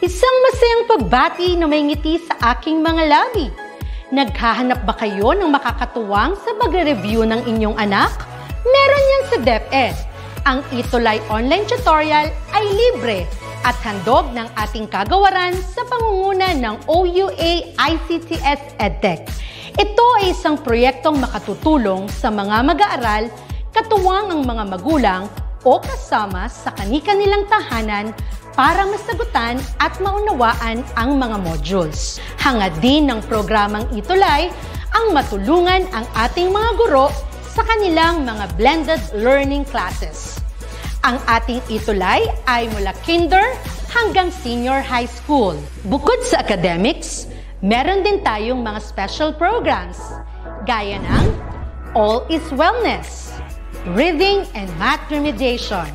Isang masayang pagbati na may ngiti sa aking mga labi. Naghahanap ba kayo ng makakatuwang sa pagre-review ng inyong anak? Meron yan sa DepEd. Ang ETUlay online tutorial ay libre at handog ng ating kagawaran sa pangunguna ng OUA ICTS EdTech. Ito ay isang proyektong makatutulong sa mga mag-aaral, katuwang ang mga magulang o kasama sa kani-kanilang tahanan para masagutan at maunawaan ang mga modules. Hangad din ng programang ETUlay ang matulungan ang ating mga guro sa kanilang mga blended learning classes. Ang ating ETUlay ay mula kinder hanggang senior high school. Bukod sa academics, meron din tayong mga special programs gaya ng All is Wellness, Reading and Math Remediation,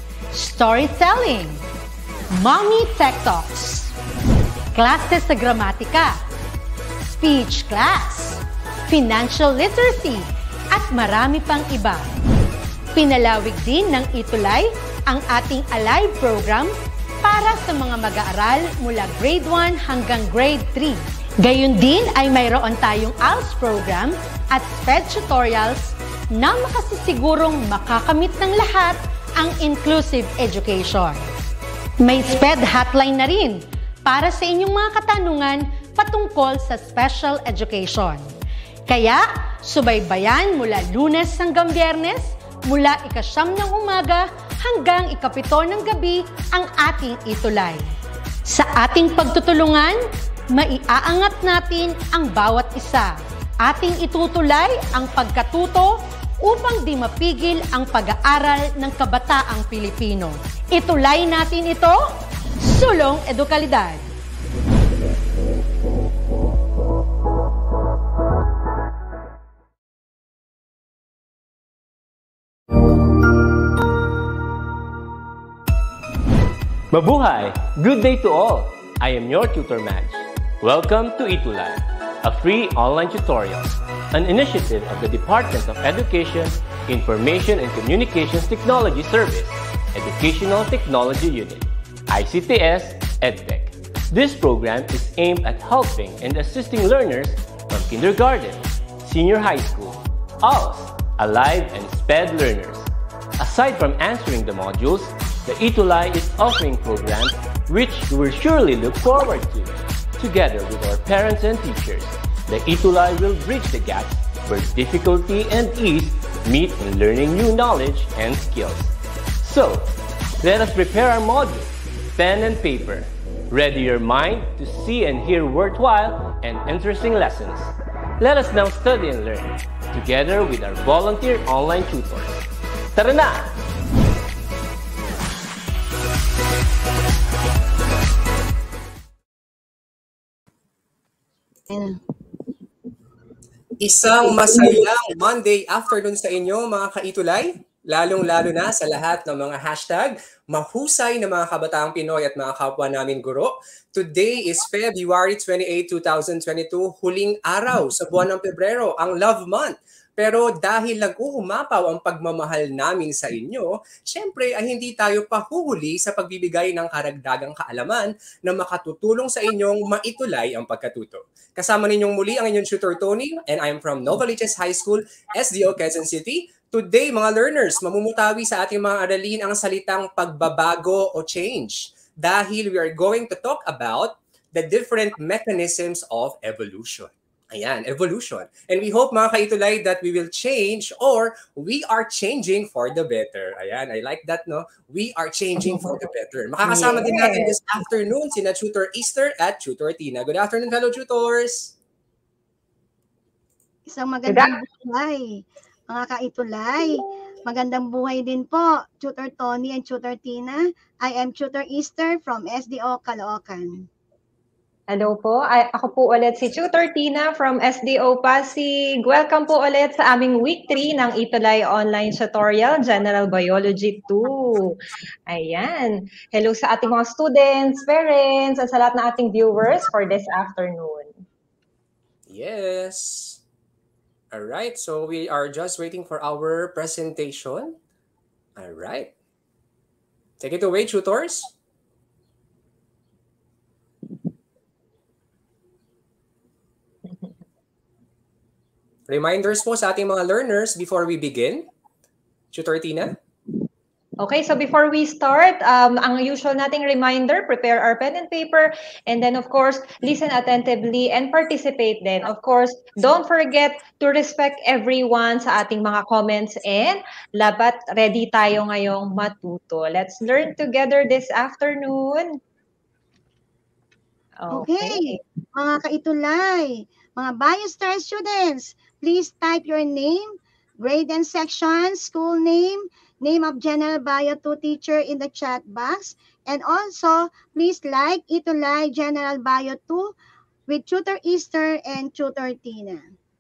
Storytelling, Mommy Tech Talks, Classes sa Gramatika, Speech Class, Financial Literacy, at marami pang iba. Pinalawig din ng ETUlay ang ating Alive program para sa mga mag-aaral mula grade 1 hanggang grade 3. Gayun din ay mayroon tayong ALS program at SPED tutorials na makasisigurong makakamit ng lahat ang inclusive education. May SPED hotline na rin para sa inyong mga katanungan patungkol sa special education. Kaya, subaybayan mula Lunes hanggang Biyernes, mula 9:00 ng umaga hanggang 7:00 ng gabi ang ating ETUlay. Sa ating pagtutulungan, maiaangat natin ang bawat isa. Ating itutulay ang pagkatuto upang di mapigil ang pag-aaral ng kabataang Pilipino. Itulay natin ito, sulong edukalidad. Mabuhay! Good day to all! I am your tutor Madge. Welcome to ETUlay, a free online tutorial, an initiative of the Department of Education, Information and Communications Technology Service, Educational Technology Unit, ICTS EdTech. This program is aimed at helping and assisting learners from kindergarten, senior high school, ALS, Alive, and SPED learners. Aside from answering the modules, the ETUlay is offering programs which you will surely look forward to. Together with our parents and teachers, the ETUlay will bridge the gaps where difficulty and ease meet in learning new knowledge and skills. So, let us prepare our modules, pen and paper. Ready your mind to see and hear worthwhile and interesting lessons. Let us now study and learn, together with our volunteer online tutors. Tara na! Isang masayang Monday afternoon sa inyo mga ka-ETUlay, lalong-lalo na sa lahat ng mga hashtag mahusay na mga kabataang Pinoy at mga kapwa namin guro. Today is February 28, 2022, huling araw sa buwan ng Pebrero, ang Love Month. Pero dahil nag-uumapaw ang pagmamahal namin sa inyo, syempre ay hindi tayo pahuhuli sa pagbibigay ng karagdagang kaalaman na makatutulong sa inyong maitulay ang pagkatuto. Kasama ninyong muli ang inyong tutor Tony, and I'm from Novaliches High School, SDO, Quezon City. Today, mga learners, mamumutawi sa ating mga aralin ang salitang pagbabago o change dahil we are going to talk about the different mechanisms of evolution. Ayan, evolution. And we hope mga ka-ETUlay that we will change or we are changing for the better. Ayan, I like that, no? We are changing for the better. Makakasama din natin this afternoon sina Tutor Easter at Tutor Tina. Good afternoon, fellow tutors! Isang magandang buhay, mga ka-ETUlay. Magandang buhay din po, Tutor Tony and Tutor Tina. I am Tutor Easter from SDO, Caloocan. Hello po, ako po ulit si Tutor Tina from SDO Pasig. Welcome po ulit sa aming week 3 ng ETUlay online tutorial, General Biology 2. Ayan. Hello sa ating mga students, parents, at sa lahat ng ating viewers for this afternoon. Yes. All right, so we are just waiting for our presentation. All right. Take it away, tutors. Reminders po sa ating mga learners before we begin. Tutor Tina? Okay, so before we start, ang usual nating reminder, prepare our pen and paper, and then of course, listen attentively and participate then. Of course, don't forget to respect everyone sa ating mga comments and dapat ready tayo ngayong matuto. Let's learn together this afternoon. Okay, mga kaitulay, mga BioStar students, please type your name, grade and section, school name, name of General Bio 2 teacher in the chat box, and also please like ETUlay General Bio 2 with Tutor Easter and Tutor Tina.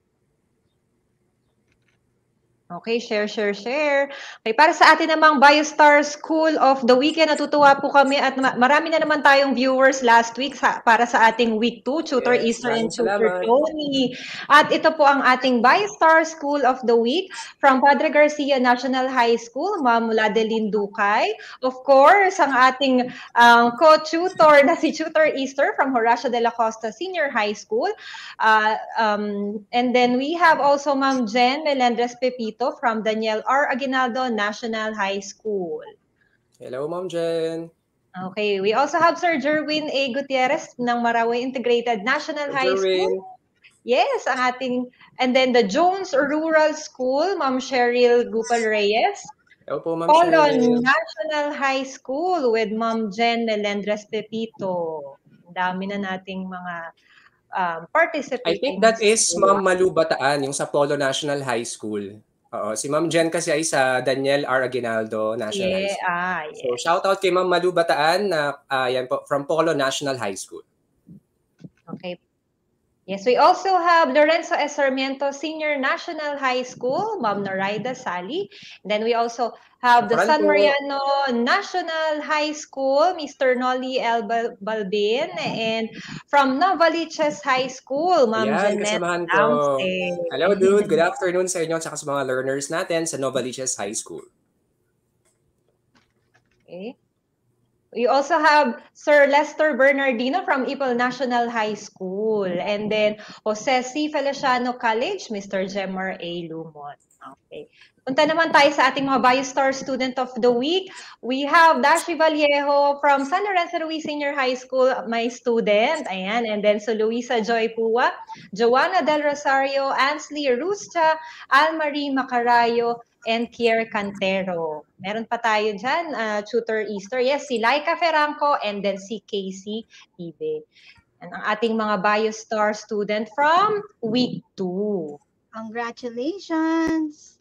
Okay, share. Okay, para sa atin namang BioStar School of the Weekend, natutuwa po kami at marami na naman tayong viewers last week para sa ating week 2, Tutor Easter and Tutor Tony. At ito po ang ating BioStar School of the Week from Padre Garcia National High School, Ma'am Ladeline Ducay. Of course, ang ating co-tutor na si Tutor Easter from Horacio de la Costa Senior High School. And then we have also Ma'am Jen Melendres Pepito from Daniel R. Aguinaldo National High School. Hello, Ma'am Jen. Okay, we also have Sir Jerwin A. Gutierrez ng Marawi Integrated National High School. Yes, ang ating, and then the Jones Rural School, Ma'am Cheryl Gupal Reyes. Hello po, Ma'am Cheryl. National High School with Ma'am Jen Melendres Pepito. Dami na nating mga participating. I think that is Ma'am Malu Bataan, yung sa Polo National High School. Si Ma'am Jen kasi ay sa Daniel R. Aguinaldo National High School. Yes. So shout out kay Ma'am Malu Bataan na yan po, from Polo National High School. Okay. Yes, we also have Lorenzo S. Sarmiento Senior National High School, Ma'am Noraida Sally. And then we also have the San Mariano National High School, Mr. Noli L. Balbin. And from Novaliches High School, Ma'am Jeanette Lamste. Hello, dude. Good afternoon sa inyo at sa mga learners natin sa Novaliches High School. Okay. We also have Sir Lester Bernardino from Ipil National High School. And then Jose C. Feliciano College, Mr. Jemar A. Lumon. Okay. Punta naman tayo sa ating mga BioStar Student of the Week. We have Dashi Vallejo from San Lorenzo Ruiz Senior High School, my student. Ayan. And then so Luisa Joy Pua, Joanna Del Rosario, Ansley Ruscha, Almarie Macarayo, and Kier Cantero. Meron pa tayo dyan, Tutor Easter. Yes, si Laika Ferranco and then si Casey Ibe. And ang ating mga BioStar student from week 2. Congratulations!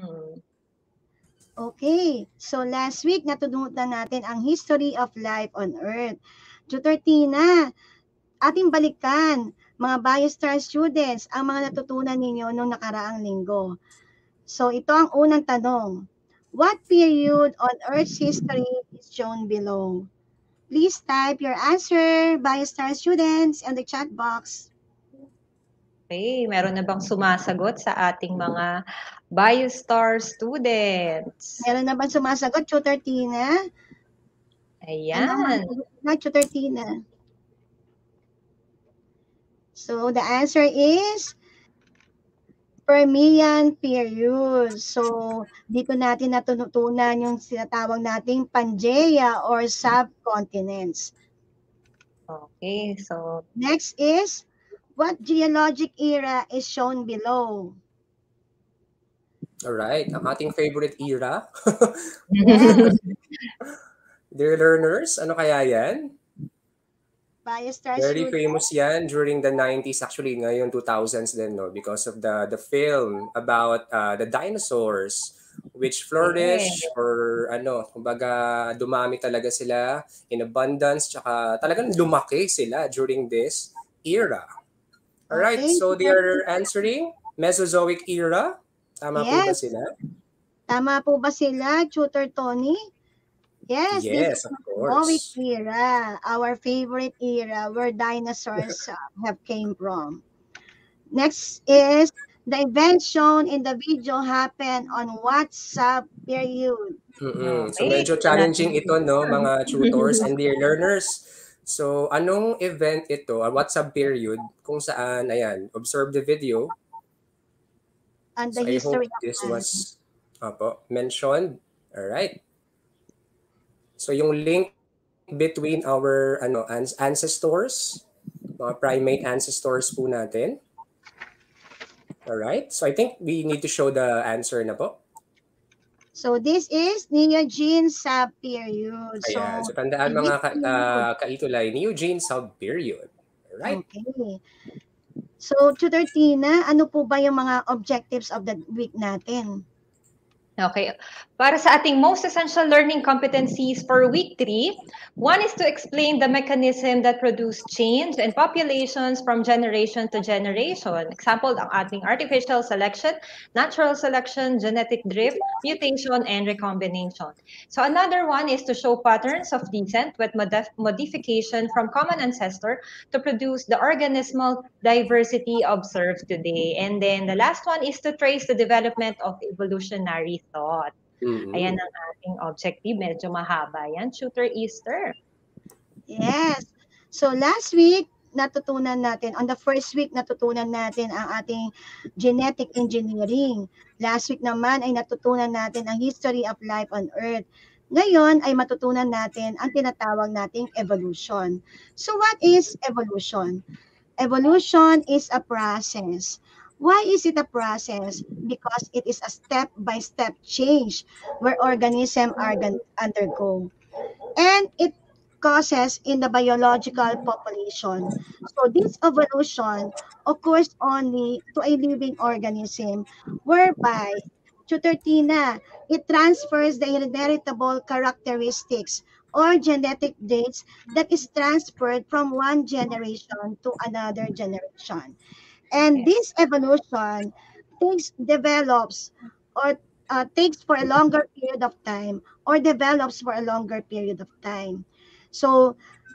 Okay, so last week natutunan natin ang history of life on Earth. Tutor Tina, ating balikan, mga BioStar students, ang mga natutunan ninyo noong nakaraang linggo. So ito ang unang tanong. What period on Earth's history is shown below? Please type your answer, BioStar students, in the chat box. Okay, meron na bang sumasagot sa ating mga BioStar students? Meron na bang sumasagot, Tutor Tina? Ayan. Tutor Tina. So the answer is Permian period. So, dito natin natutunan yung sinatawag nating Pangea or subcontinents. Okay, so next is, what geologic era is shown below? Alright, ang ating favorite era. Yes. Dear learners, ano kaya yan? Very famous yan during the 90s, actually ngayon 2000s din, no, because of the film about the dinosaurs which flourish or kumbaga dumami talaga sila in abundance, tsaka talagang lumaki sila during this era. Alright, so they are answering Mesozoic era. Tama po ba sila? Tama po ba sila, Tutor Tony? Yes, yes, of course. Mesozoic era, our favorite era where dinosaurs have came from. Next is, the event shown in the video happened on what sub-period? So medyo challenging ito, no, mga tutors and dear learners. So anong event ito, what sub-period, kung saan, ayan, observe the video. and So the I hope history of this man. was mentioned. All right. So yung link between our ancestors, mga primate ancestors po natin. All right. So I think we need to show the answer na po. So this is Neogene sub-period. Ayan. So So tandaan mga kaitulay, Neogene sub-period. All right. okay. So, Tutor Tina, ano po ba yung mga objectives of the week natin? Okay. Para sa ating most essential learning competencies for week 3, one is to explain the mechanism that produce change in populations from generation to generation. Example, ang ating artificial selection, natural selection, genetic drift, mutation, and recombination. So another one is to show patterns of descent with modification from common ancestor to produce the organismal diversity observed today. And then the last one is to trace the development of evolutionary thought. Ayan ang ating objective. Medyo mahaba yan. Shooter Easter. Yes. So, last week, natutunan natin, on the first week, natutunan natin ang ating genetic engineering. Last week naman ay natutunan natin ang history of life on Earth. Ngayon ay matutunan natin ang tinatawag nating evolution. So, what is evolution? Evolution is a process. Why is it a process? Because it is a step-by-step change where organisms are undergo. And it causes in the biological population. So this evolution occurs only to a living organism whereby, Tutor Tina, it transfers the heritable characteristics or genetic traits that is transferred from one generation to another generation. And this evolution develops or takes for a longer period of time or develops for a longer period of time. So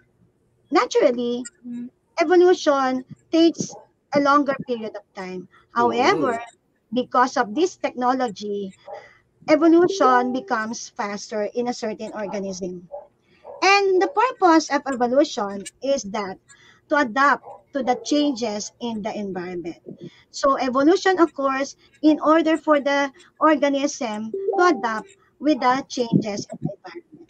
naturally, evolution takes a longer period of time. However, because of this technology, evolution becomes faster in a certain organism. And the purpose of evolution is that to adapt to the changes in the environment. So evolution occurs in order for the organism to adapt with the changes in the environment.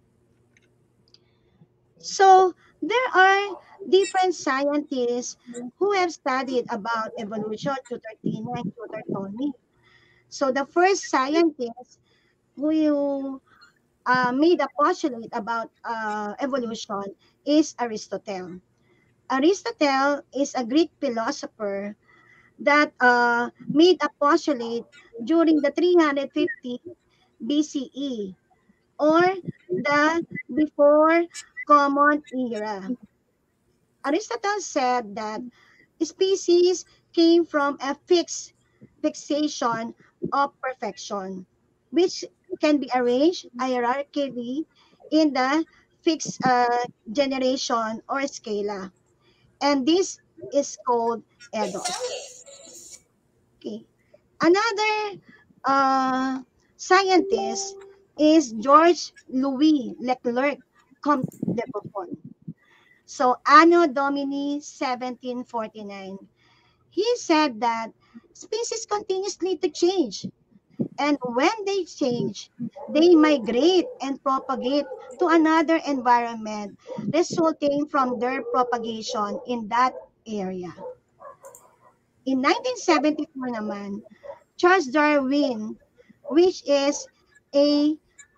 So there are different scientists who have studied about evolution, Tutor Tina and Tutor Tony. So the first scientist who made a postulate about evolution is Aristotle. Aristotle is a Greek philosopher that made a postulate during the 350 BCE or the before Common Era. Aristotle said that species came from a fixation of perfection, which can be arranged hierarchically in the fixed generation or scala. And this is called Edos. Okay. Another scientist is George Louis Leclerc Comte de Buffon. So, Anno Domini 1749. He said that species continuously to change. And when they change, they migrate and propagate to another environment resulting from their propagation in that area. In 1974 naman, Charles Darwin, which is a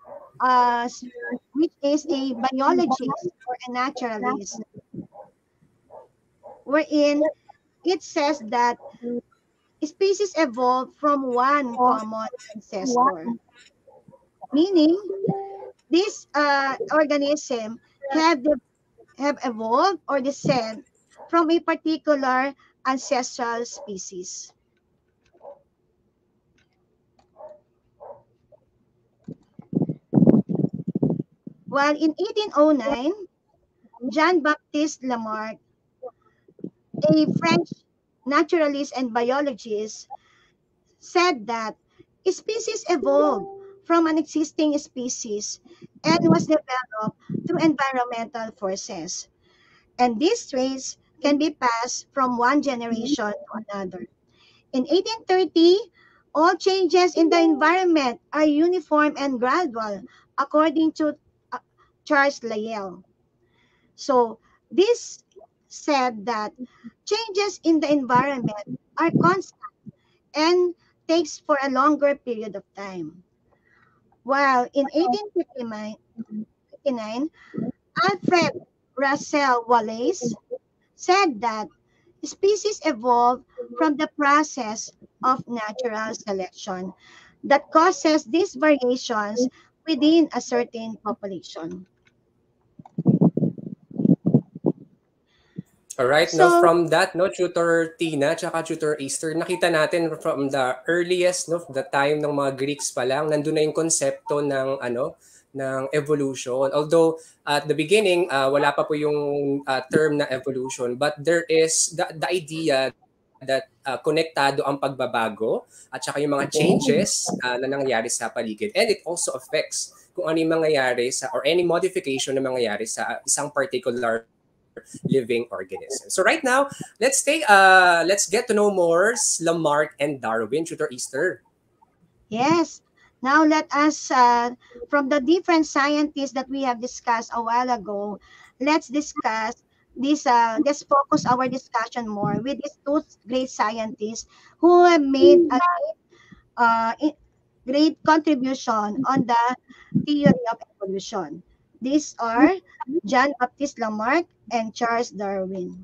biologist or a naturalist, wherein it says that species evolved from one common ancestor, meaning this organism have evolved or descend from a particular ancestral species. While in 1809, Jean-Baptiste Lamarck, a French naturalist and biologist, said that species evolved from an existing species and was developed through environmental forces. And these traits can be passed from one generation to another. In 1830, All changes in the environment are uniform and gradual, according to Charles Lyell. So this said that changes in the environment are constant and takes for a longer period of time. While in 1859, Alfred Russel Wallace said that species evolve from the process of natural selection that causes these variations within a certain population. Alright, no, So, from that, no, Tutor Tina, tsaka Tutor Easter, nakita natin from the earliest, no, the time ng mga Greeks pa lang, nandun na yung konsepto ng, ng evolution. Although, at the beginning, wala pa po yung term na evolution, but there is the idea that konektado ang pagbabago at saka yung mga changes na nangyayari sa paligid. And it also affects kung ano yung mangyayari sa, or any modification na mangyayari sa isang particular living organism. So right now, let's get to know more Lamarck and Darwin. Tutor Easter. yes. Now let us, from the different scientists that we have discussed a while ago, let's discuss this. Let's focus our discussion more with these two great scientists who have made a great contribution on the theory of evolution. These are John Baptist Lamarck and Charles Darwin.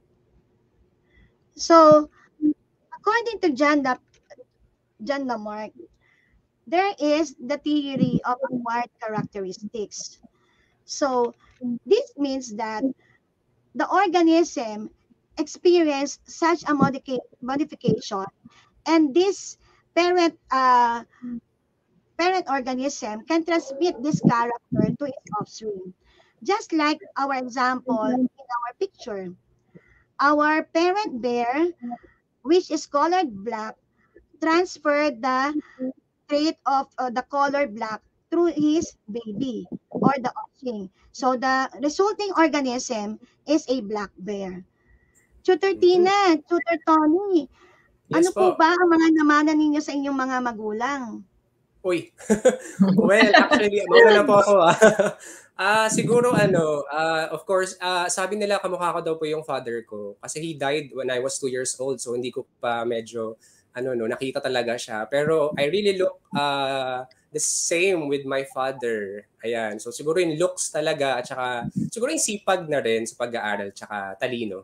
So, according to John Lamarck, there is the theory of acquired characteristics. So, this means that the organism experienced such a modification, and this parent parent organism can transmit this character to its offspring. Just like our example in our picture, our parent bear, which is colored black, transferred the trait of the color black through his baby or the offspring. So the resulting organism is a black bear. Tutor Tina, Tutor Tony, ano Yes po po. ba ang mga namana ninyo sa inyong mga magulang? Uy. Well, actually, mauna na po ako. Siguro of course, sabi nila kamukha ko daw po yung father ko kasi he died when I was 2 years old, so hindi ko pa medyo nakita talaga siya. Pero I really look the same with my father. Ayan. So siguro yung looks talaga at saka siguro yung sipag na rin sa pag-aaral at saka talino.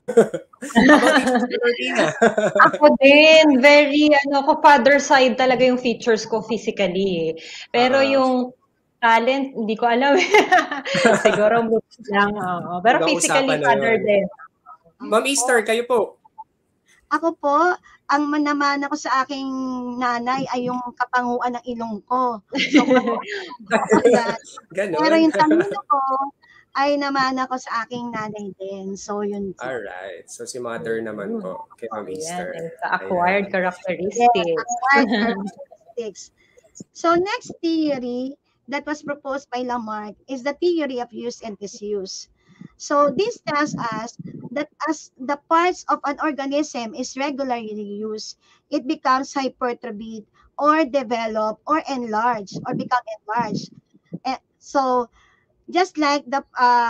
Ako din, very, ko father side talaga yung features ko physically. Pero yung talent, hindi ko alam. Siguro looks lang. Pero physically, father din. Ma'am Easter, kayo po. Ako po, ang manamana ko sa aking nanay ay yung kapanguan ng ilong ko. So, pero yung talino ko ay namana ko sa aking nanay din. So, yun. Alright. So, si mother naman po kay Ma'am Easter. Acquired characteristics. Yes, acquired characteristics. So, next theory that was proposed by Lamarck is the theory of use and disuse. So, this tells us that as the parts of an organism is regularly used, it becomes hypertrophied or develop or enlarged or become enlarged. So, just like the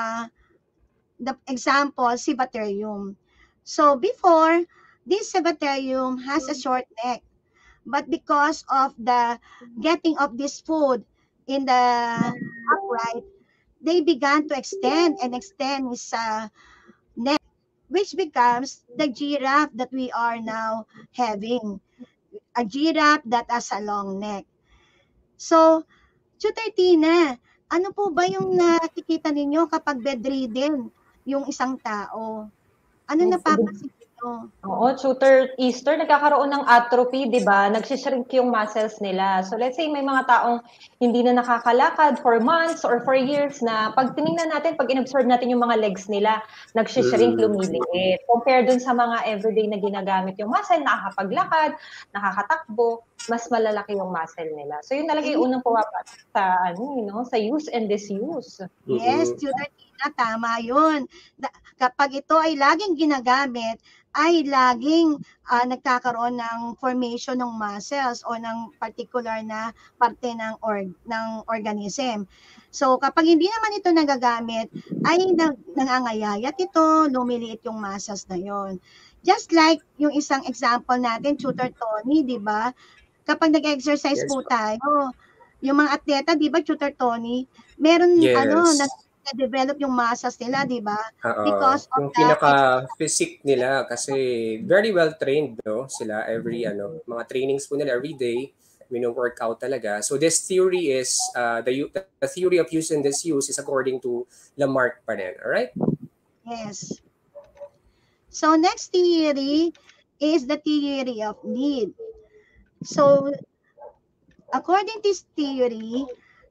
example, Cibaterium. So, before, this Cibaterium has a short neck, but because of the getting of this food in the upright, they began to extend his neck, which becomes the giraffe that we are now having. A giraffe that has a long neck. So, Tutor Tina, ano po ba yung nakikita ninyo kapag bedridden yung isang tao? Ano napapansin niyo? Oo, Tutor Easter, nagkakaroon ng atrophy, di ba? Nagsishrink yung muscles nila. So let's say may mga taong hindi na nakakalakad for months or for years na pag tinignan natin, pag in-observe natin yung mga legs nila, nagsishrink, lumiliit. Compare dun sa mga everyday na ginagamit yung muscle, nakakapaglakad, nakakatakbo. mas malalaki yung muscle nila. So yun talaga yung unang pumapatak sa sa use and disuse. Yes, Tutor Tina, tama yun. Kapag ito ay laging ginagamit, ay laging nagkakaroon ng formation ng muscles o ng particular na parte ng organism. So kapag hindi naman ito nagagamit, ay nangangayayat ito, lumiliit yung muscles na yon. Just like yung isang example natin, Tutor Tony, di ba? Kapag nag-exercise Yes, po tayo, yung mga atleta, di ba, Tutor Tony, meron yes. na-develop yung muscles nila, di ba? Oo. Because of Yung the pinaka-physique nila kasi very well trained, no? Sila every mga trainings po nila every day, workout talaga. So this theory is the theory of use and disuse is according to Lamarck pa rin, all right? Yes. So next theory is the theory of need. So according to this theory,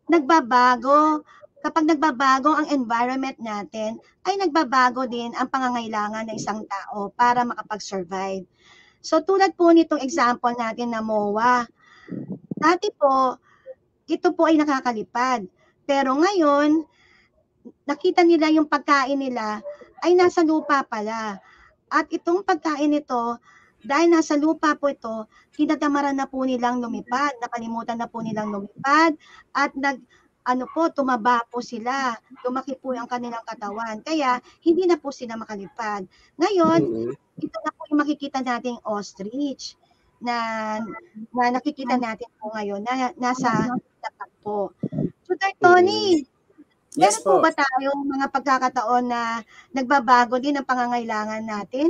kapag nagbabago ang environment natin, ay nagbabago din ang pangangailangan ng isang tao para makapag-survive. So tulad po nitong example natin na MOA. Dati po, ito po ay nakakalipad. Pero ngayon, nakita nila yung pagkain nila ay nasa lupa pala. At itong pagkain nito, dahil nasa lupa po ito, tinatamaran na po nilang lumipad, nakalimutan na po nilang lumipad, at tumaba po sila, lumaki po ang kanilang katawan. Kaya, hindi na po sila makalipad. Ngayon, ito na po yung makikita nating ostrich na nakikita natin po ngayon na nasa tapat po. Tutor Tony, Yes meron po po. ba tayong mga pagkakataon na nagbabago din ang pangangailangan natin?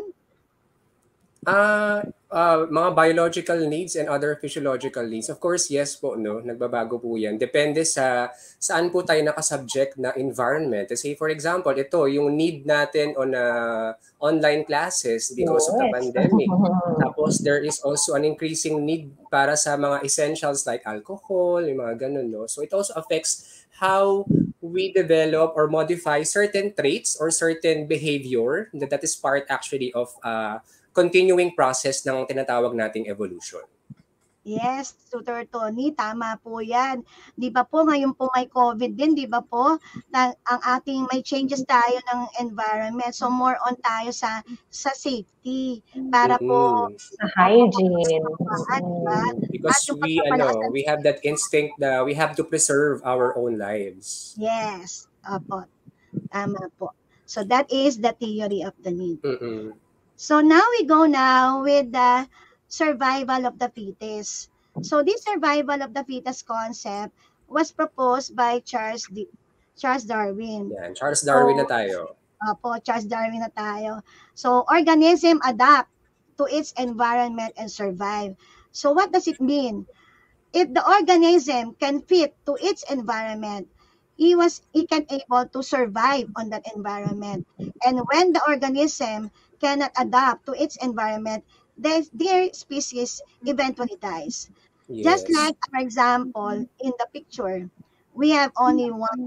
Mga biological needs and other physiological needs. Of course, yes po, no? Nagbabago po yan. Depende sa saan po tayo nakasubject na environment. Say, for example, ito, yung need natin on online classes because of the pandemic. Tapos, there is also an increasing need para sa mga essentials like alcohol, yung mga ganun, no? So, it also affects how we develop or modify certain traits or certain behavior that is part actually of continuing process ng tinatawag nating evolution. Yes, Tutor Tony, tama po yan. Di ba po, ngayon po may COVID din, di ba po? Ang ating may changes tayo ng environment. So more on tayo sa safety para po sa hygiene. Because we have that instinct that we have to preserve our own lives. Yes, opo. Tama po. So that is the theory of the need. So now we go with the survival of the fittest. So this survival of the fittest concept was proposed by Charles Darwin. Yan, Charles Darwin na tayo. Charles Darwin na tayo. So organism adapt to its environment and survive. So what does it mean? If the organism can fit to its environment, he can able to survive on that environment. And when the organism cannot adapt to its environment, their species eventually dies. Yes. Just like, for example, in the picture, we have only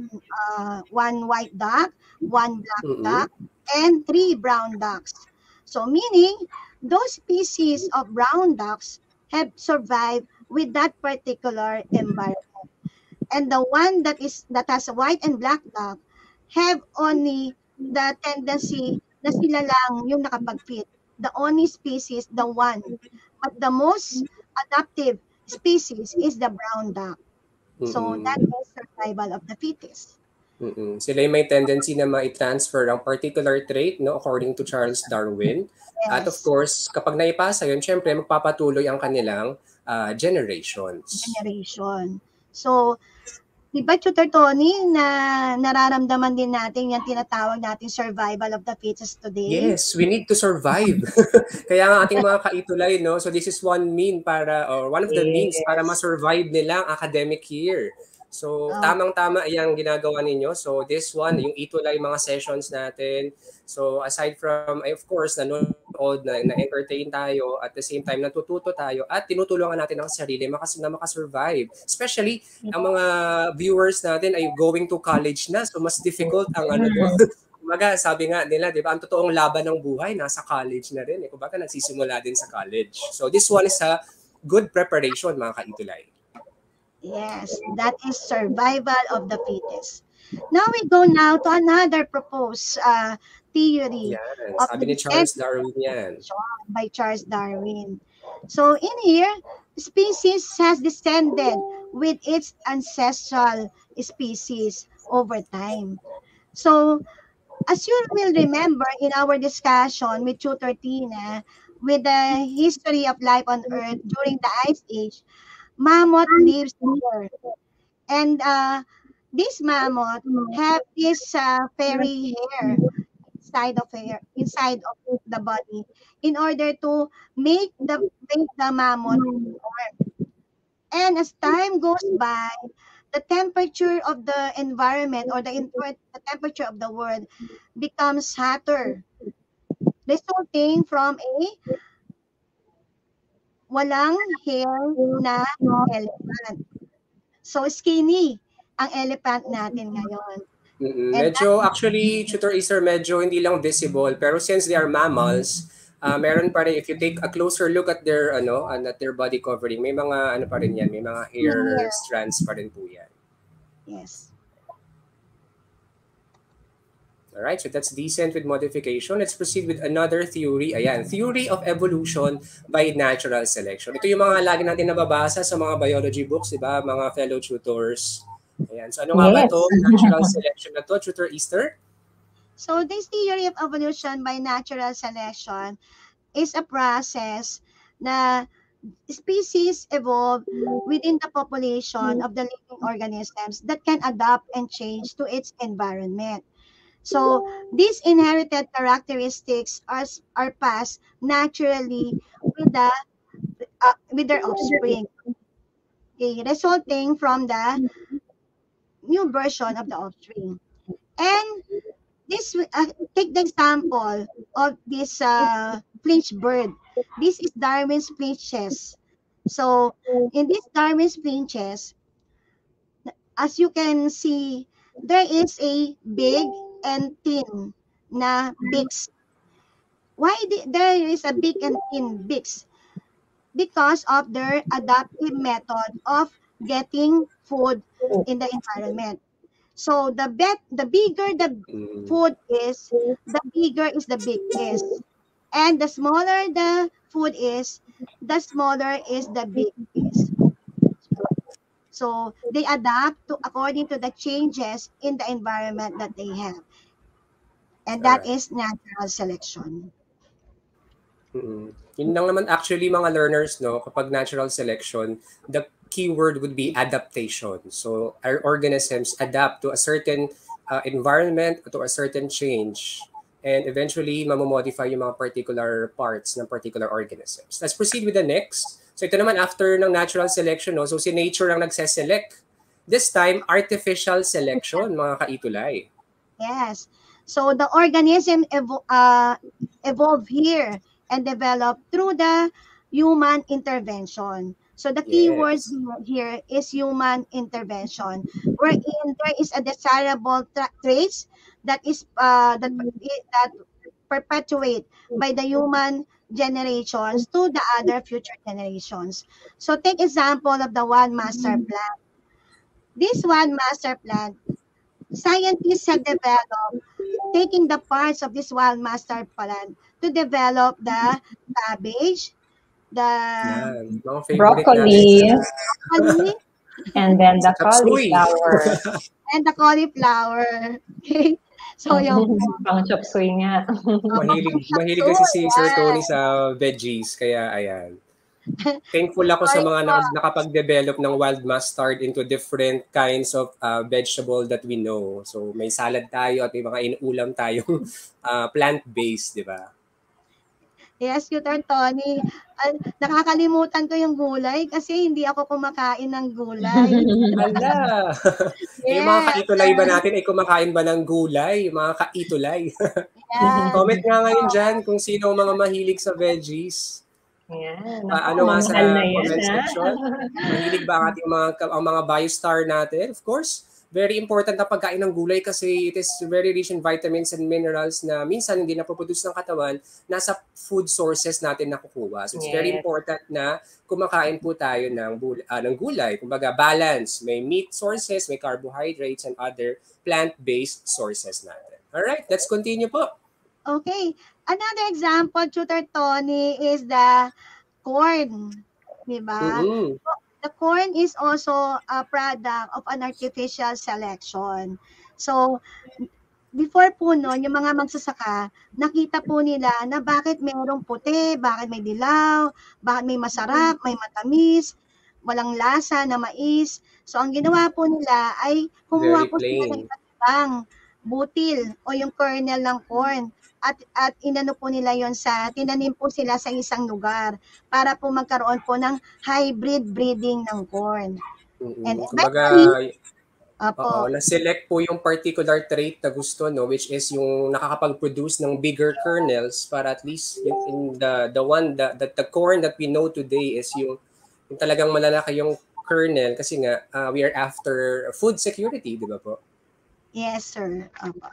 one white duck, one black duck, and 3 brown ducks. So meaning, those species of brown ducks have survived with that particular environment. And the one that has a white and black duck have only the tendency na sila lang yung nakapag-fit. The only species, the one. But the most adaptive species is the brown duck. So that is survival of the fittest. Sila yung may tendency na ma-transfer ang particular trait, no, according to Charles Darwin. Yes. At of course, kapag naipasa yun, syempre magpapatuloy ang kanilang generations. So, di ba, Tutor Tony, na nararamdaman din natin yung tinatawag natin survival of the fittest today? Yes, we need to survive. Kaya ang ating mga kaitulay, no? So this is one of the means para ma-survive nila ang academic year. So, tamang-tama yung ginagawa ninyo. So, this one, yung ETUlay mga sessions natin. So, aside from, of course, nanonood, na-entertain tayo, at the same time, natututo tayo, at tinutulungan natin ang sarili na makasurvive. Especially, ang mga viewers natin ay going to college na. So, mas difficult ang Kumbaga, sabi nga nila, di ba, ang totoong laban ng buhay, nasa college na rin. Kumbaga, nagsisimula din sa college. So, this one is good preparation, mga ka-ETUlay. Yes, that is survival of the fittest. Now we go now to another proposed theory Yan. of Sabi the ni descent Charles Darwin yan. by Charles Darwin. So in here, species has descended with its ancestral species over time. So as you will remember in our discussion with Tutor Tina, with the history of life on Earth during the Ice Age, mammoth lives here. And this mammoth have this fairy hair inside of the body in order to make the mammoth warm. And as time goes by, the temperature of the environment or the temperature of the world becomes hotter, resulting from a walang hair na elephant. So skinny ang elephant natin ngayon. And Medyo, actually, Tutor Easter, medyo hindi lang visible. Pero since they are mammals, meron pa rin, if you take a closer look at their, at their body covering, may mga, pa rin yan, may mga hair strands pa rin po yan. yes. Alright, so that's decent with modification. Let's proceed with another theory. Ayan, theory of evolution by natural selection. Ito yung mga lagi natin nababasa sa mga biology books, di ba? Mga fellow tutors. Ayan, so ano nga ba ito? Natural selection na to, Tutor Easter? So this theory of evolution by natural selection is a process na species evolve within the population of the living organisms that can adapt and change to its environment. So these inherited characteristics are passed naturally with their offspring, okay, resulting from the new version of the offspring. And this take the example of this flinch bird. This is Darwin's flinches. So in this Darwin's flinches, as you can see, there is a big and thin na beaks. Why there is a big and thin beaks? Because of their adaptive method of getting food in the environment. So the bigger the food is, the bigger is the beak is. And the smaller the food is, the smaller is the beak is. So they adapt to according to the changes in the environment that they have. And that is natural selection. Yun lang naman actually mga learners, no? Kapag natural selection, the keyword would be adaptation. So our organisms adapt to a certain environment, to a certain change, and eventually mamomodify yung mga particular parts ng particular organisms. Let's proceed with the next. So ito naman after ng natural selection, no? So si nature ang nagse-select. This time, artificial selection, mga ka-ETUlay. Yes. So the organism evolve here and develop through the human intervention. So the key word here is human intervention, wherein there is a desirable traits that is that perpetuate by the human generations to the other future generations. So take example of the one master plan. This one master plan, scientists have developed taking the parts of this wild master plan to develop the cabbage, the broccoli, and then the cauliflower. And the cauliflower. Okay. So yung pang chop suey nga. mahilig kasi si Sir Tony sa veggies, kaya ayan. Thankful ako sa mga nakapag-develop ng wild mustard into different kinds of vegetable that we know. So may salad tayo at may mga inuulam tayong plant-based, di ba? Yes, Tutor Tony. Nakakalimutan ko yung gulay kasi hindi ako kumakain ng gulay. Ala! Yes. Yung mga ka-ETUlay ba natin ay kumakain ba ng gulay? Yung mga ka-ETUlay. Yeah. Comment nga ngayon dyan kung sino ang mga mahilig sa veggies. Yan. Ano nga sa comment section? Mahilig ba ang ating mga biostar natin? Of course, very important na pagkain ng gulay kasi it is very rich in vitamins and minerals na minsan hindi napoproduce ng katawan, nasa food sources natin nakukuha. So it's very Yes. important na kumakain po tayo ng gulay. Kumbaga balance, may meat sources, may carbohydrates and other plant-based sources natin. Alright, let's continue po. Okay. Another example, Tutor Tony, is the corn. Diba? Mm-mm. The corn is also a product of an artificial selection. So, before po noon, yung mga magsasaka, nakita po nila na bakit mayroong puti, bakit may dilaw, bakit may masarap, may matamis, walang lasa na mais. So, ang ginawa po nila ay kumuha Very po sila ng plain. iba't ibang butil o yung kernel ng corn. At inano po nila yon tinanim po sila sa isang lugar para po magkaroon po ng hybrid breeding ng corn. And Kumbaga, eventually, Apo, na-select po yung particular trait na gusto, no, which is yung nakakapag-produce ng bigger kernels para at least in the corn that we know today is yung talagang malalaki yung kernel kasi nga we are after food security, di ba po? yes sir. Apo.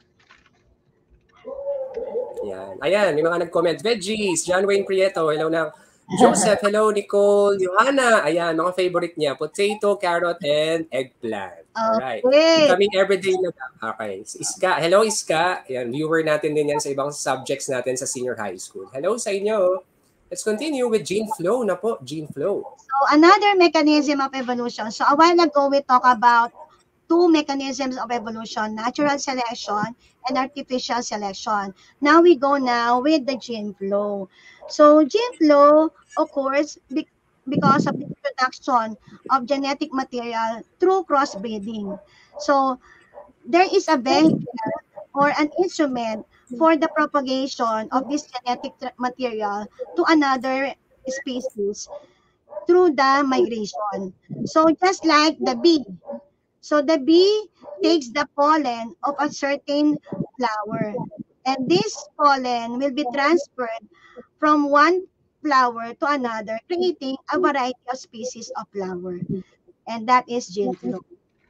Yan. Ayan, may mga nag-comment. Veggies, John Wayne Prieto, hello na. Joseph, hello. Nicole, Johanna, ayan, mga favorite niya. Potato, carrot, and eggplant. Alright. Okay. Becoming everyday na. Okay. Iska, hello Iska. Ayan, viewer natin din yan sa ibang subjects natin sa senior high school. Hello sa inyo. Let's continue with gene flow na po. Gene flow. So another mechanism of evolution. So a while ago, we talked about two mechanisms of evolution, natural selection and artificial selection. Now we go with the gene flow. So gene flow occurs because of the introduction of genetic material through crossbreeding. So there is a vehicle or an instrument for the propagation of this genetic material to another species through the migration. So just like the bee. So the bee takes the pollen of a certain flower, and this pollen will be transferred from one flower to another, creating a variety of species of flower. And that is gene flow.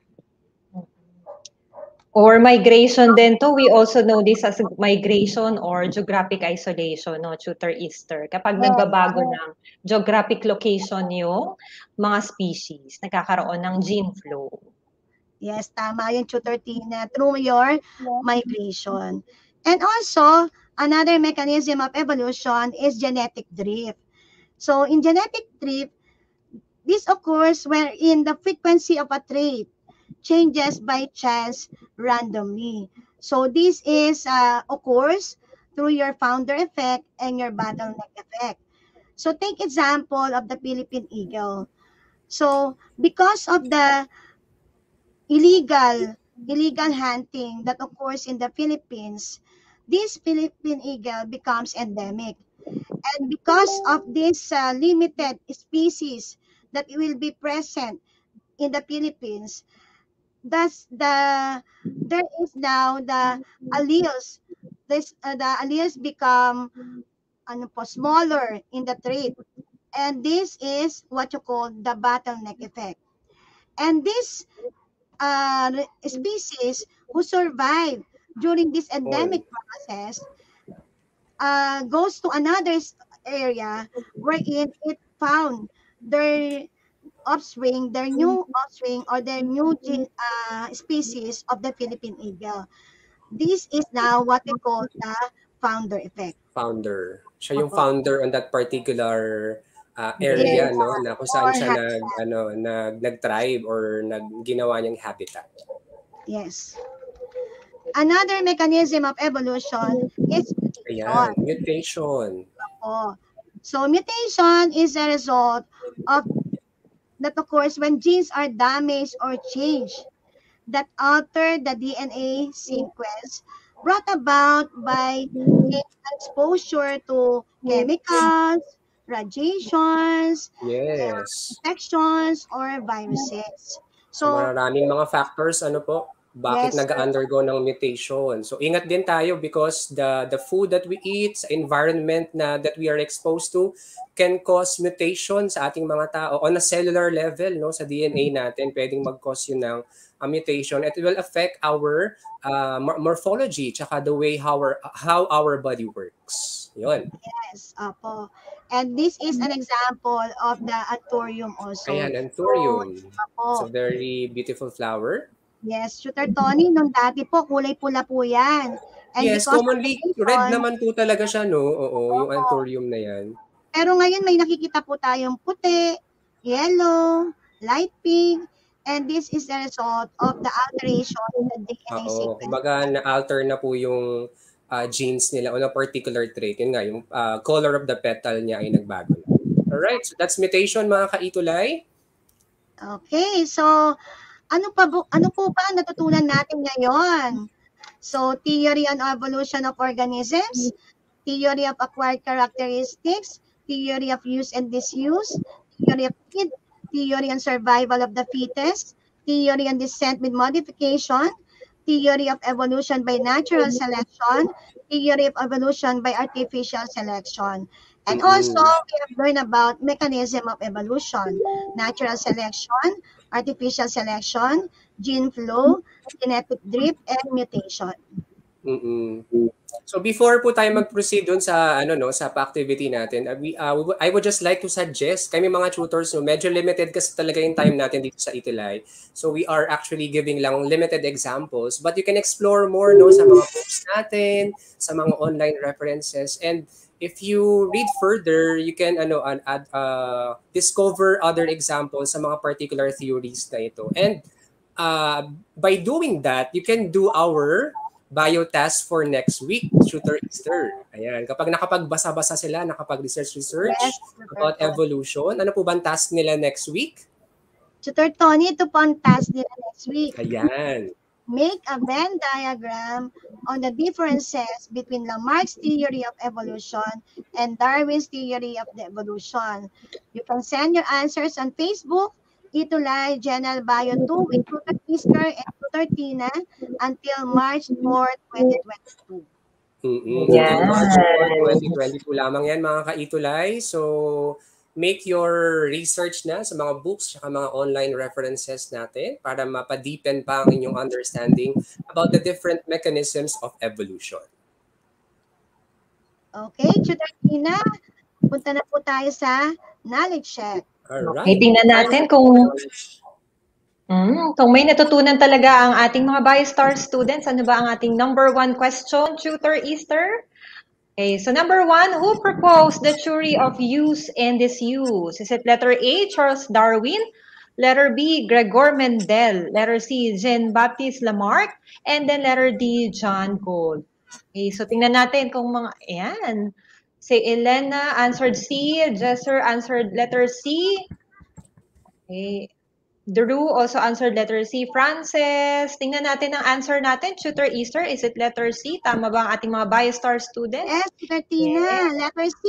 Or migration din to, we also know this as migration or geographic isolation, no, Tutor Easter. Kapag nagbabago ng geographic location yung mga species, nagkakaroon ng gene flow. Yes, tama yung Tutor Tina, through your migration. And also, another mechanism of evolution is genetic drift. So in genetic drift, this occurs wherein the frequency of a trait changes by chance randomly. So this is occurs through your founder effect and your bottleneck effect. So take example of the Philippine eagle. So because of the illegal hunting that occurs in the Philippines, this Philippine eagle becomes endemic. And because of this limited species that will be present in the Philippines, there is now the alleles. The alleles become smaller in the trait, and this is what you call the bottleneck effect. And this species who survive during this endemic process goes to another area wherein it found their offspring, their new offspring or their new species of the Philippine eagle. This is now what we call the founder effect. Founder. Siya yung founder on that particular area, Yes. no, na kung saan siya nag-thrive or ginawa niyang habitat. Yes. Another mechanism of evolution is mutation. Ayan, mutation. So mutation is a result of that occurs when genes are damaged or changed that alter the DNA sequence brought about by exposure to chemicals, radiations, Yes. infections, or viruses. So maraming mga factors, ano po? bakit Yes, sir. nag-undergo ng mutation. So ingat din tayo because the food that we eat, sa environment that we are exposed to can cause mutation sa ating mga tao on a cellular level, no, sa DNA natin. Pwedeng mag-cause yun ng mutation. It will affect our morphology tsaka the way how our body works. Yun. Yes, opo. And this is an example of the anthurium also. Ayan, So, anthurium. It's a opo. very beautiful flower. Yes, Shooter Tony, nung dati po, kulay pula po yan. And Yes, because of commonly red mutation, naman po talaga siya, no? Oo, yung opo. anthurium na yan. Pero ngayon may nakikita po tayong puti, yellow, light pink, and this is the result of the alteration in the DNA Oo, sequence. kumbaga na-alter na po yung genes nila on a particular trait. Yun nga, yung color of the petal niya ay nagbago na. Alright, so that's mutation mga kaitulay. Okay, so ano po ba ang natutunan natin ngayon? So, theory on evolution of organisms, theory of acquired characteristics, theory of use and disuse, theory of need, theory on survival of the fittest, theory on descent with modification, theory of evolution by natural selection, theory of evolution by artificial selection. And also, we have learned about mechanism of evolution, natural selection, artificial selection, gene flow, genetic drift, and mutation. Mm-mm. So before po tayo mag-proceed dun sa sa pa-activity natin, I would just like to suggest kami mga tutors, no, medyo limited kasi talaga yung time natin dito sa ETUlay. So we are actually giving lang limited examples, but you can explore more, no, sa mga books natin, sa mga online references, and if you read further, you can discover other examples sa mga particular theories na ito. And by doing that, you can do our bio task for next week, Shooter Easter. Ayan, kapag nakapagbasa-basa sila, nakapag-research Yes, about evolution, ano po ba ang task nila next week? Tutor Tony, ito po ang task nila next week. Ayan. Make a Venn diagram on the differences between Lamarck's theory of evolution and Darwin's theory of the evolution. You can send your answers on Facebook, ETUlay General Bio 2 with Tutor Easter and Tutor Tina until March 4, 2022. Until March 4, 2022 lamang yan mga ka-ETUlay. So, make your research na sa mga books at mga online references natin para mapadeepen pa ang inyong understanding about the different mechanisms of evolution. Okay, Tutor Tina, punta na po tayo sa knowledge check. Alright. Okay, tingnan natin kung may natutunan talaga ang ating mga BioStar students. Ano ba ang ating number 1 question, Tutor Easter? Okay, so number 1, who proposed the theory of use and disuse? Is it letter A, Charles Darwin? Letter B, Gregor Mendel? Letter C, Jean-Baptiste Lamarck? And then letter D, John Gould. Okay, so tingnan natin kung mga, ayan. Si Elena answered C, Jesser answered letter C. Okay. Drew also answered letter C. Frances, tingnan natin ang answer natin. Tutor Easter, is it letter C? Tama ba ang ating mga BioStar students? Yes, Tutor Tina, letter C.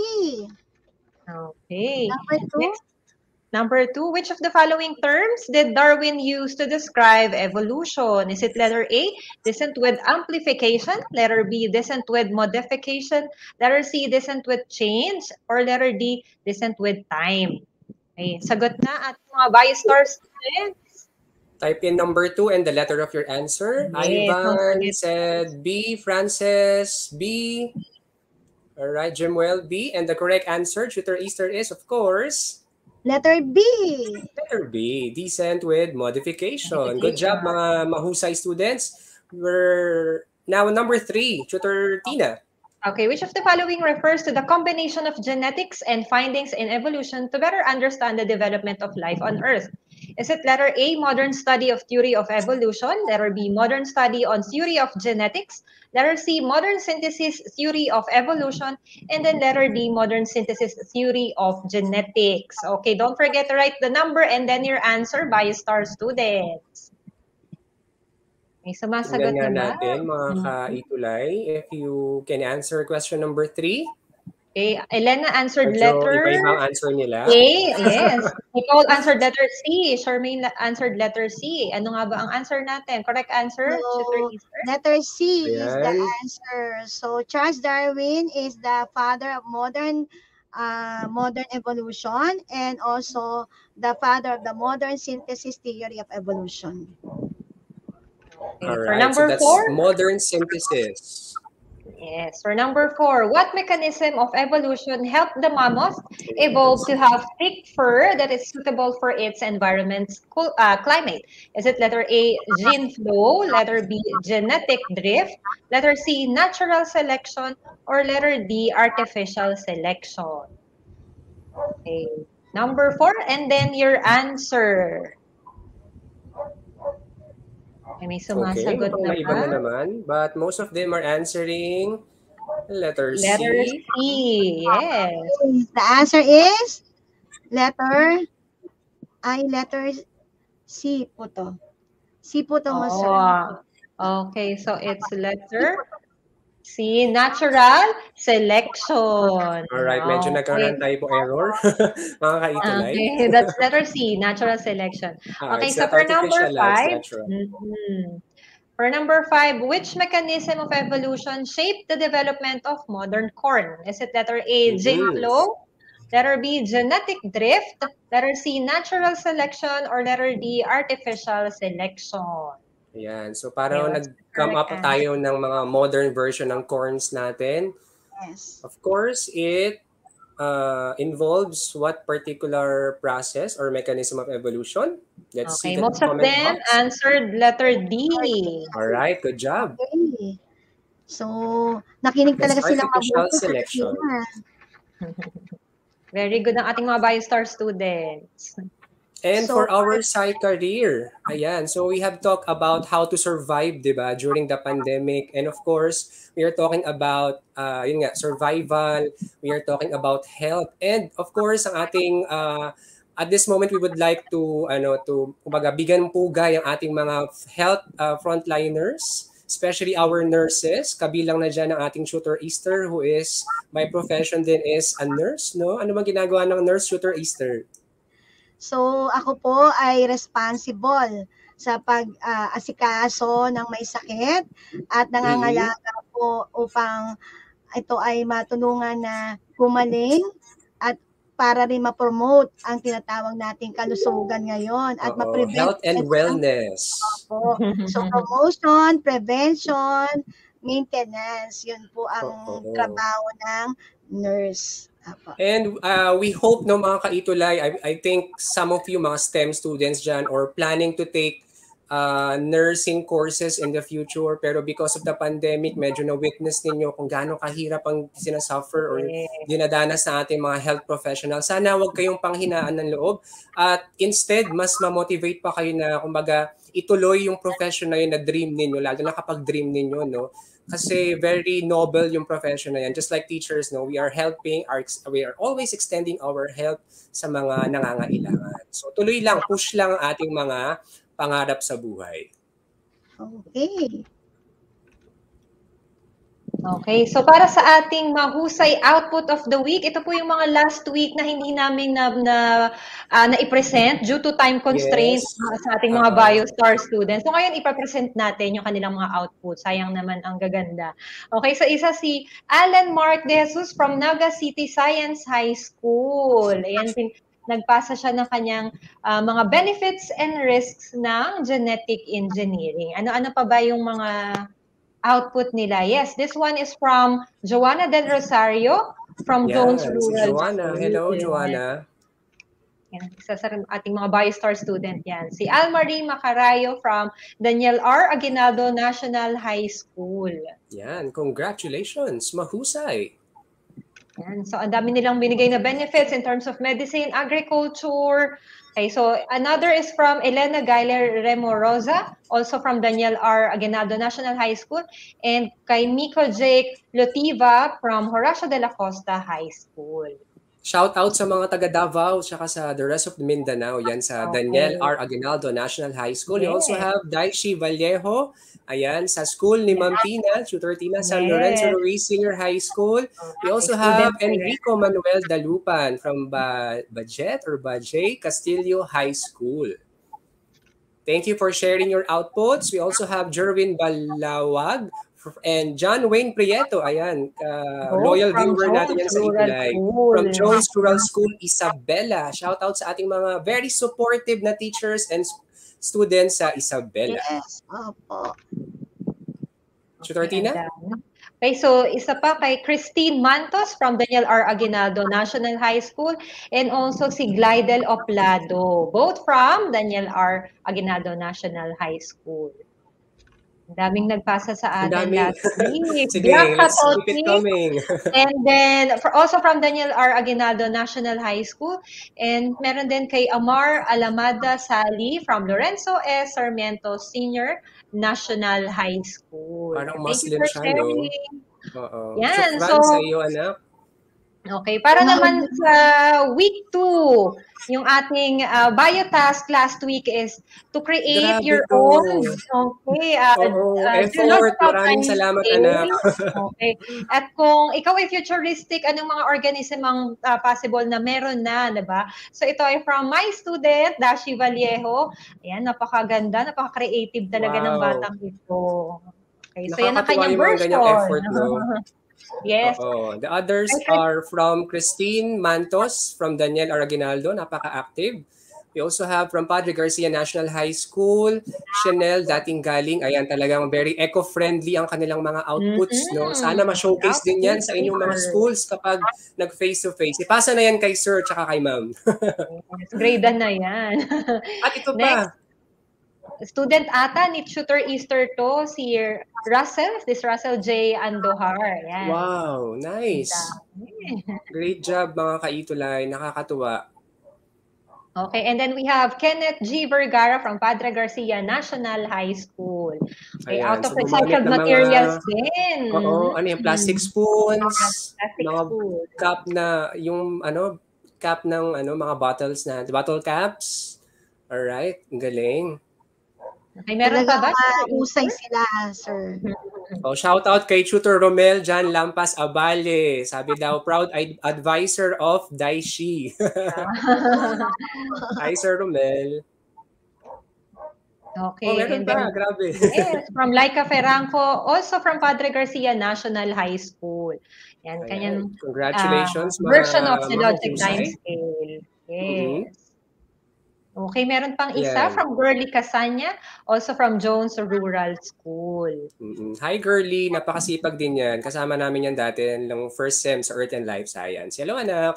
Okay. Number 2. Number 2, which of the following terms did Darwin use to describe evolution? Is it letter A, descent with amplification? Letter B, descent with modification? Letter C, descent with change? Or letter D, descent with time? Okay, sagot na ating mga BioStar students. Type in number 2 and the letter of your answer. Yes, Ivan said B, Frances, B. Alright, Jimwell, B. And the correct answer, Tutor Easter, is, of course, letter B. Letter B, descent with modification. Good job, mga mahusay students. We're now number 3, Tutor Tina. Okay, which of the following refers to the combination of genetics and findings in evolution to better understand the development of life on Earth? Is it letter A, modern study of theory of evolution? Letter B, modern study on theory of genetics? Letter C, modern synthesis theory of evolution? And then letter D, modern synthesis theory of genetics. Okay, don't forget to write the number and then your answer, BioStar students. May sumasagot Tingnan na ba? natin mga ka-ETUlay. If you can answer question number 3. Okay, Elena answered Medyo letter iba-ibang answer nila. A. Yes. Nicole answered letter C. Charmaine answered letter C. Ano nga ba ang answer natin? Correct answer, Tutor So, Easter? letter C is the Ayan. answer. So, Charles Darwin is the father of modern evolution and also the father of the modern synthesis theory of evolution. Okay. All For right. So number that's 4, modern synthesis. yes. For number 4, what mechanism of evolution helped the mammoth evolve to have thick fur that is suitable for its environment's climate? Is it letter A, gene flow, letter B, genetic drift, letter C, natural selection, or letter D, artificial selection? Okay. Number 4, and then your answer. May Okay, sumasagot mukhang na may iba ba? na naman. But most of them are answering letter Letter C. C, yes. The answer is letter C po to. C po to mo, sir. Oh, okay, so it's letter C, natural selection. Alright, medyo nagkaroon tayo po error. Mga ka-ETUlay. Okay, that's letter C, natural selection. Okay, It's so not for number artificial, it's 5, natural. for number 5, which mechanism of evolution shaped the development of modern corn? Is it letter A, gene flow, letter B, genetic drift, letter C, natural selection, or letter D, artificial selection? Ayan. So Okay, parang what's the nag-come correct up tayo ng mga modern version ng corns natin. Yes. Of course, it involves what particular process or mechanism of evolution? Let's see Okay, the most of comment them box. answered letter D. Alright, good job. Okay. So, nakinig That's talaga silang artificial mabuti, Sir selection. Tina. Very good ang ating mga BioStar students. And So, for our side career, ayan, so we have talked about how to survive, di ba, during the pandemic. And of course, we are talking about, yun nga, survival. We are talking about health. And of course, ang ating, at this moment, we would like to, kumbaga, bigyan pugay ang ating mga health frontliners, especially our nurses. Kabilang na dyan ang ating tutor Easter, who is, by profession din is a nurse, no? Ano bang ginagawa ng nurse, tutor Easter? So, ako po ay responsible sa pag-asikaso ng may sakit at nangangalaga po upang ito ay matulungan na gumaling at para rin ma-promote ang tinatawag nating kalusugan ngayon at ma-prevent Health and wellness. po. So, promotion, prevention, maintenance, yun po ang trabaho ng nurse. And we hope no mga ka-ETUlay, I think some of you mga STEM students dyan or planning to take nursing courses in the future pero because of the pandemic, medyo na-witness ninyo kung gaano kahirap ang sinasuffer or dinadanas sa ating mga health professionals. Sana wag kayong panghinaan ng loob at instead, mas ma-motivate pa kayo na kumbaga ituloy yung profession na yun na dream ninyo, lalo na kapag dream ninyo, no? Kasi very noble yung profession na yan. Just like teachers, no, we are we are always extending our help sa mga nangangailangan. So tuloy lang, push lang ang ating mga pangarap sa buhay. Okay. Okay, so para sa ating mahusay output of the week, ito po yung mga last week na hindi namin na-i-present due to time constraints sa ating mga BioStar students. So ngayon ipapresent natin yung kanilang mga output. Sayang naman ang gaganda. Okay, so isa si Alan Mark De Jesus from Naga City Science High School. Ayan, nagpasa siya ng kanyang mga benefits and risks ng genetic engineering. Ano-ano pa ba yung mga output nila? Yes, this one is from Joanna Del Rosario from Jones Rural Si Joanna. School. Hello, Joanna. Yan, isa sa ating mga BioStar student yan. Si Almarie Macarayo from Daniel R. Aguinaldo National High School. Yan, congratulations. Mahusay. Yan. So, ang dami nilang binigay na benefits in terms of medicine, agriculture. Okay, so another is from Elena Gailer Remorosa, also from Daniel R. Aguinaldo National High School, and kay Miko Jake Lotiva from Horacio de la Costa High School. Shout out sa mga taga Davao tsaka sa the rest of the Mindanao. Yan sa Daniel R. Aguinaldo National High School. You also Yes. have Daishi Vallejo. Ayan, sa school ni Ma'am Tina, Tutor Tina, San Lorenzo Yes. Ruiz Senior High School. We also Student have Enrico Manuel Dalupan from Bajet or Bajay Castillo High School. Thank you for sharing your outputs. We also have Jerwin Balawag and John Wayne Prieto. Ayan, loyal viewer natin yan sa ETUlay. From Jones Rural School, Isabela. Shout out sa ating mga very supportive na teachers and students sa Isabela. Yes, opo. Tutor Tina? Okay, so isa pa kay Christine Mantos from Daniel R. Aguinaldo National High School and also si Glidel Oplado, both from Daniel R. Aguinaldo National High School. Ang daming nagpasa sa atin last week. Sige, let's keep it coming. And then, also from Daniel R. Aguinaldo National High School. And meron din kay Amar Alamada Sali from Lorenzo S. Sarmiento Senior National High School. Parang Thank you Muslim for siya, sharing. no? Oo. Yan, Shukran sa iyo, anak. Okay, para naman sa week 2, yung ating bio task last week is to create your own effort. Maraming salamat, anak. Okay. At kung ikaw ay futuristic, anong mga organism ang possible na meron na, diba? So ito ay from my student, Dashi Vallejo. Ayan, napakaganda, napaka-creative talaga ng batang ito. Okay, so yan ang kanyang version. Effort, no? Yes. The others are from Christine Mantos from Daniel R. Aguinaldo, napaka-active. We also have from Padre Garcia National High School, Chanel, dating galing. Ayan, talagang very eco-friendly ang kanilang mga outputs. No? Sana ma-showcase din yan sa inyong mga schools kapag nag-face-to-face. Ipasa na yan kay Sir tsaka kay Ma'am. Grade na yan. At ito Next, pa. Student ata ni Tutor Easter to, si Russell, this Russell J. Andohar. Yan. Wow, nice. Great job mga ka-ETUlay, nakakatuwa. Okay, and then we have Kenneth G. Vergara from Padre Garcia National High School. Okay, Ayan, out of so recycled materials din. Oo, ano yung plastic spoons, Plastic mga spoon. cup na, yung cap ng mga bottles na, bottle caps. Alright, ang galing. Okay, meron pa ba? Usay sila, sir. Oh, shout out kay Tutor Romel Jan Lampas Abale. Sabi daw, proud advisor of Daishi. Hi, Sir Romel. Okay. Meron pa, grabe. Yes, from Laika Ferranco, also from Padre Garcia National High School. Yan, kanyang congratulations, version of the logic time scale. Yes. Mm-hmm. Okay, meron pang isa from Girly Casanya, also from Jones Rural School. Hi Girly, napakasipag din yan. Kasama namin yan dati ng first sem sa Earth and Life Science. Hello anak!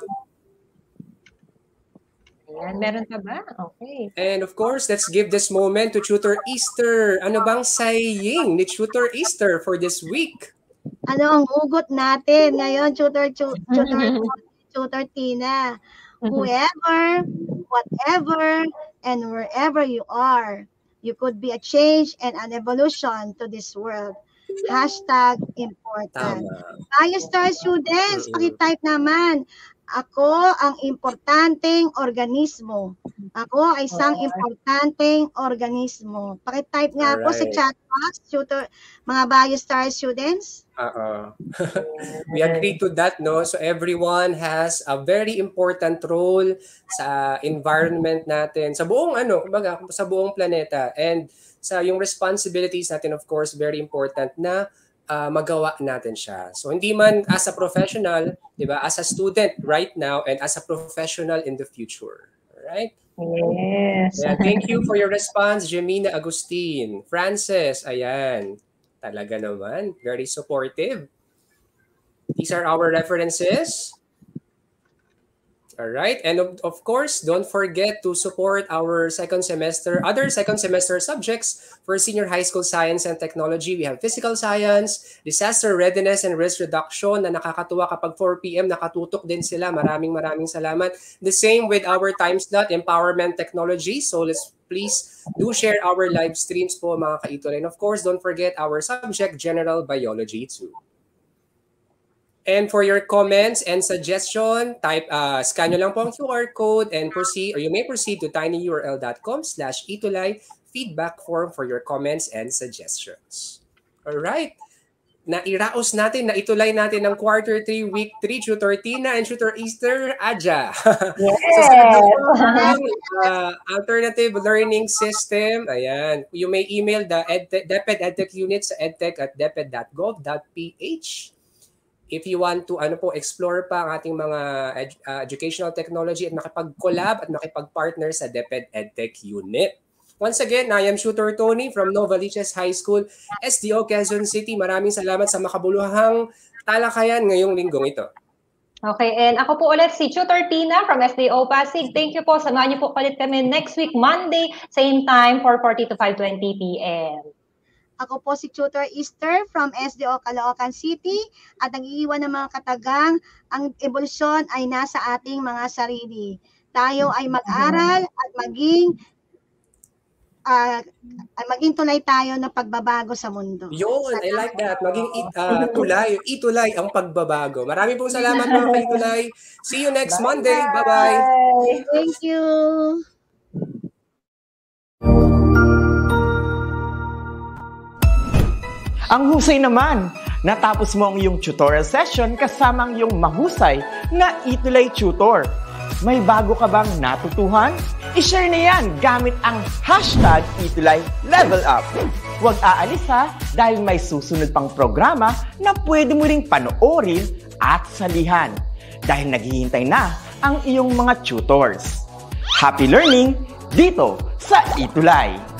Ayan, meron pa ba? Okay. And of course, let's give this moment to Tutor Easter. Ano bang saying ni Tutor Easter for this week? Ano ang hugot natin ngayon, Tutor Tina? Whoever, whatever, and wherever you are, you could be a change and an evolution to this world. Hashtag important. Tayo Star Students, pakitype naman. Ako ang importanteng organismo. Ako ay isang importanteng organismo. Pakitype nga po sa chat box, Tutor, mga Bio Star Students. We agree to that, no? So everyone has a very important role sa environment natin, sa buong kumbaga, sa buong planeta, and sa yung responsibilities natin, of course, very important na magawa natin siya. So hindi man as a professional, 'di ba, as a student right now and as a professional in the future. All right? Yes. Yeah, thank you for your response, Jemina Agustin. Frances, ayan. Talaga naman, very supportive. These are our references. All right, and of course, don't forget to support our other second semester subjects for senior high school science and technology. We have physical science, disaster readiness and risk reduction na nakakatuwa kapag 4 p.m. nakatutok din sila. Maraming salamat. The same with our time slot, empowerment technology. So please do share our live streams po mga ka-ETUlay. And of course, don't forget our subject, general biology too. And for your comments and suggestion, scan nyo lang po ang QR code and proceed, or you may proceed to tinyurl.com/ETUlay feedback form for your comments and suggestions. Alright. Nairaos natin, naitulay natin ng Quarter 3, Week 3, Tutor Tina and Tutor Easter Aja. Yes! So sa alternative learning system, ayan, you may email the DepEd Edtech Unit sa edtech@deped.gov.ph. If you want to explore pa ang ating mga educational technology at makipag-collab at makipag-partner sa DepEd Edtech Unit. Once again, I am Tutor Tony from Novaliches High School, SDO Quezon City. Maraming salamat sa makabuluhang talakayan ngayong linggong ito. Okay, and ako po ulit si Tutor Tina from SDO Pasig. Thank you po. Samahan niyo po ulit kami next week, Monday, same time, 4:40 to 5:20 p.m. Ako po si Tutor Easter from SDO Caloocan City at nag-iiwan ng mga katagang ang ebolusyon ay nasa ating mga sarili. Tayo ay mag-aral at maging tulay tayo ng pagbabago sa mundo. Yun, I like that. Maging itulay ang pagbabago. Maraming pong salamat mga ka-itulay. See you next Monday. Bye-bye. Thank you. Ang husay naman! Natapos mo ang iyong tutorial session kasama ang iyong mahusay na ETUlay tutor. May bago ka bang natutuhan? I-share na yan gamit ang hashtag #ETUlayLevelUp. Huwag aalis ha, dahil may susunod pang programa na pwede mo ring panoorin at salihan. Dahil naghihintay na ang iyong mga tutors. Happy learning dito sa ETUlay!